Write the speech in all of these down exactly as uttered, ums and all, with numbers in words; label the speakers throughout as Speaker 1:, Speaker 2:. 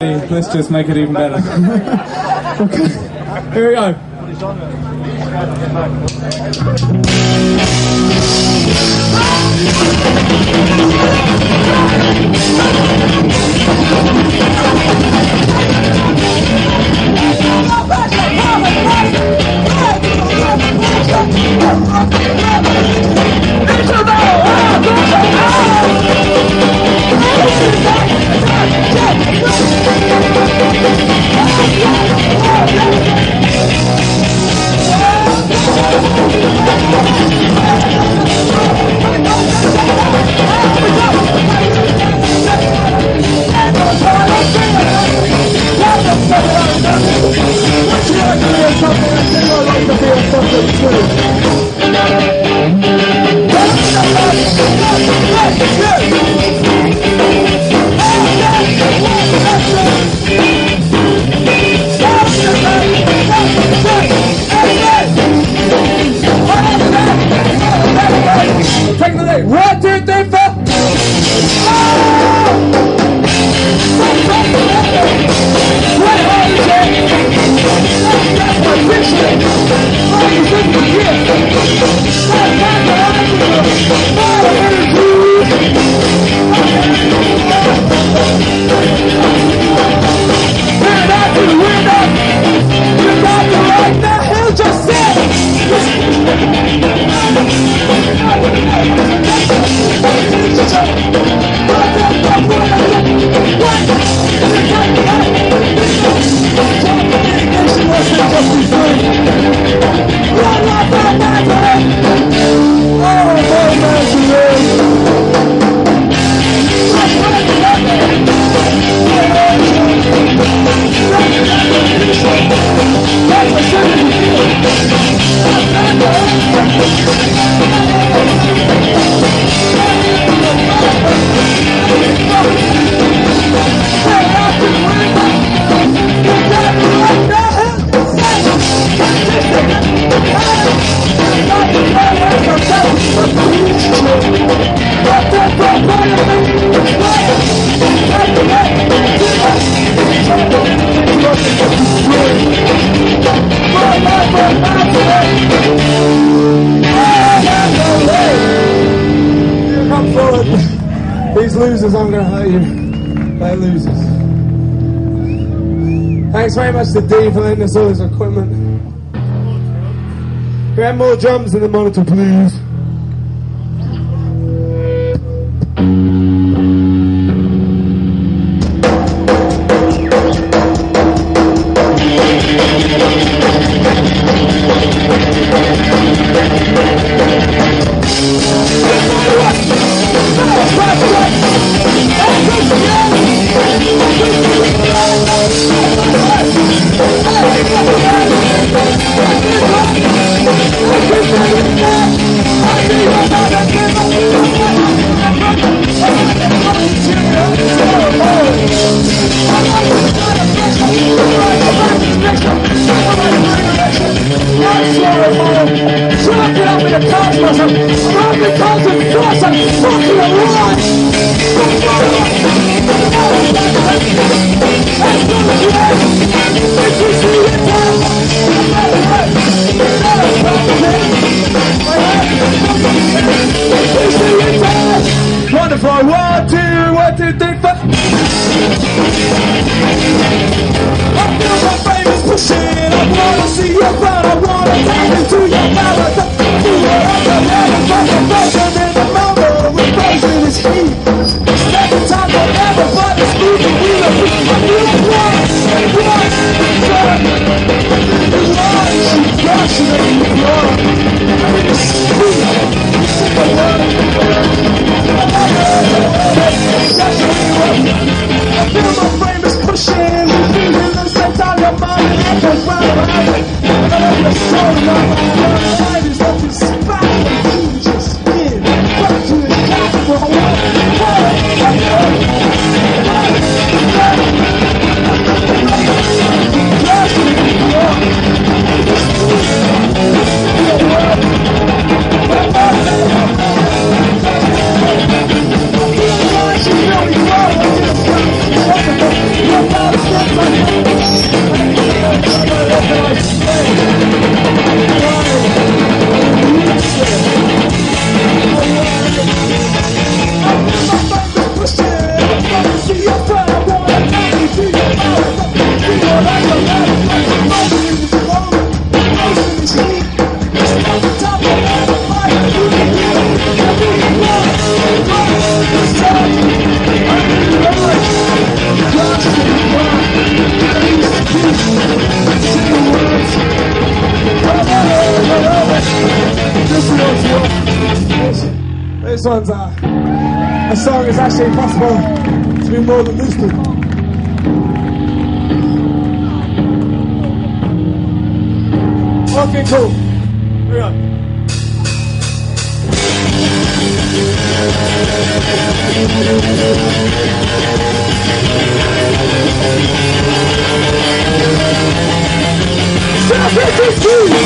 Speaker 1: Let's just make it even better. Okay, here we go. Take the lead. One, two, three, four. These losers aren't going to hurt you. They're losers. Thanks very much to Dee for lending us all his equipment. Can we have more drums in the monitor, please? Wonderful. One, two, one, two, three, four. I feel my fingers pushing. I wanna see your blood. I wanna tap into your mouth. Do it on the level, but the motion in the moment with frozen is heat. Second time forever, but it's moving. We are moving. I feel one, one, one. The light, she rushing in the floor. In the street, you see the word. I feel my frame is pushing. You feel the sense of your mind and echoes round around it. I love your soul, my mind is up in spiral. You just did. Back to the top for a while. This one's uh, a song is actually impossible to be more than this to. Okay, cool. Here we go. Stop it, this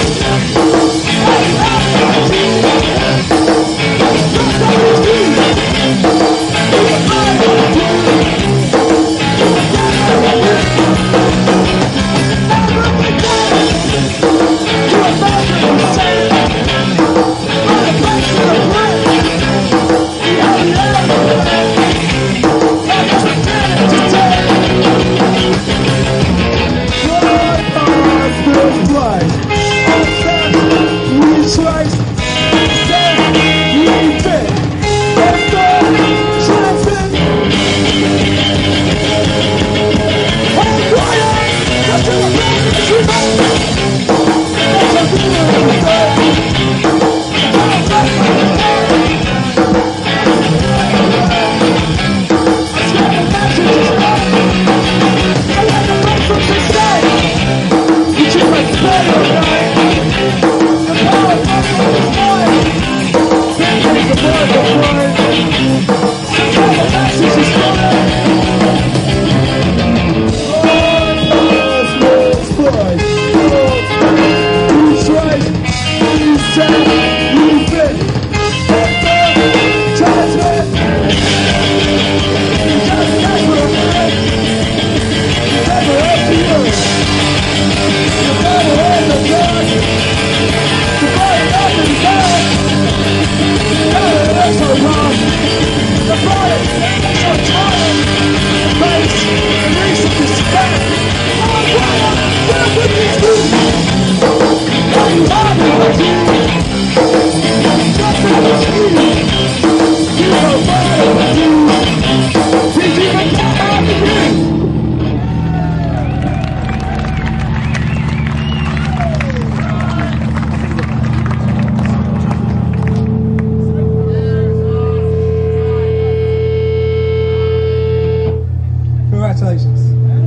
Speaker 1: Congratulations.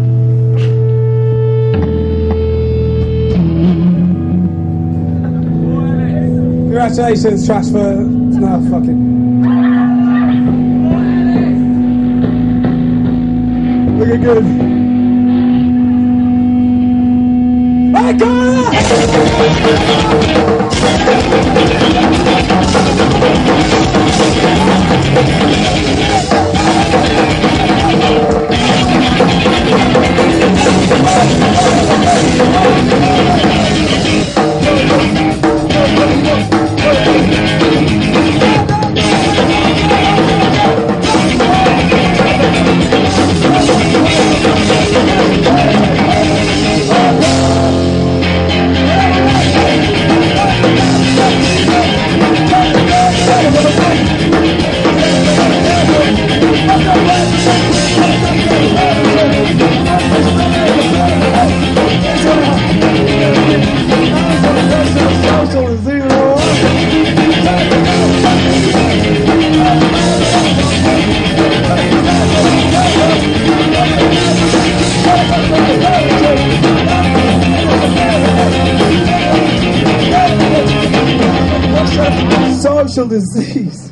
Speaker 1: Congratulations, Trash, for no fucking. Looking good. Hey, social disease.